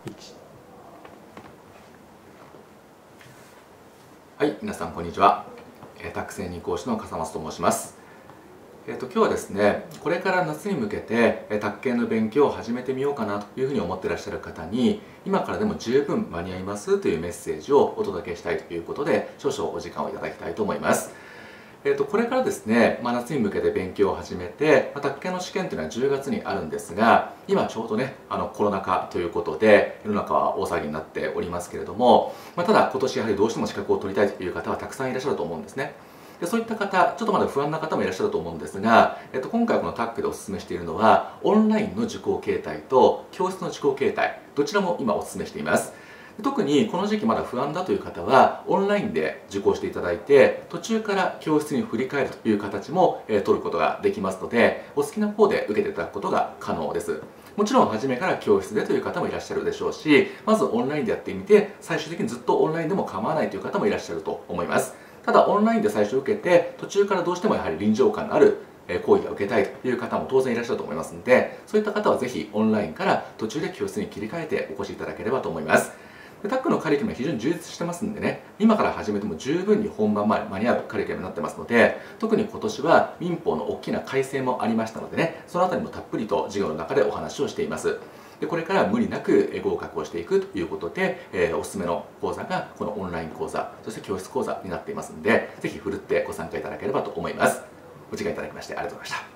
はい、皆さんこんにちは。宅専任講師の笠松と申します。今日はですね、これから夏に向けて宅建の勉強を始めてみようかなというふうに思っていらっしゃる方に、今からでも十分間に合いますというメッセージをお届けしたいということで、少々お時間をいただきたいと思います。これからですね、夏に向けて勉強を始めて、宅建の試験というのは10月にあるんですが、今ちょうどね、コロナ禍ということで、世の中は大騒ぎになっておりますけれども、ただ今年やはりどうしても資格を取りたいという方はたくさんいらっしゃると思うんですね。でそういった方、ちょっとまだ不安な方もいらっしゃると思うんですが、今回このタックでお勧めしているのは、オンラインの受講形態と教室の受講形態、どちらも今お勧めしています。特にこの時期まだ不安だという方はオンラインで受講していただいて、途中から教室に振り返るという形も取ることができますので、お好きな方で受けていただくことが可能です。もちろん初めから教室でという方もいらっしゃるでしょうし、まずオンラインでやってみて最終的にずっとオンラインでも構わないという方もいらっしゃると思います。ただオンラインで最初受けて、途中からどうしてもやはり臨場感のある講義が受けたいという方も当然いらっしゃると思いますので、そういった方はぜひオンラインから途中で教室に切り替えてお越しいただければと思います。タックのカリキュラムは非常に充実してますんでね、今から始めても十分に本番間に合うカリキュラムになってますので、特に今年は民法の大きな改正もありましたのでね、そのあたりもたっぷりと授業の中でお話をしています。でこれから無理なく合格をしていくということで、おすすめの講座がこのオンライン講座、そして教室講座になっていますので、ぜひふるってご参加いただければと思います。お時間いただきましてありがとうございました。